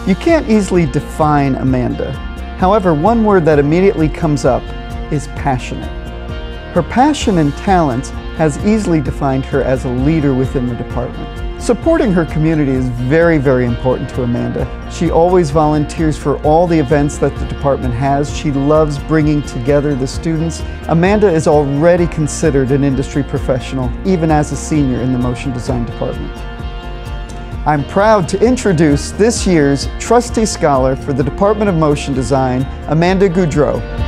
You can't easily define Amanda. However, one word that immediately comes up is passionate. Her passion and talents has easily defined her as a leader within the department. Supporting her community is very, very important to Amanda. She always volunteers for all the events that the department has. She loves bringing together the students. Amanda is already considered an industry professional, even as a senior in the motion design department. I'm proud to introduce this year's Trustee Scholar for the Department of Motion Design, Amanda Goudreau.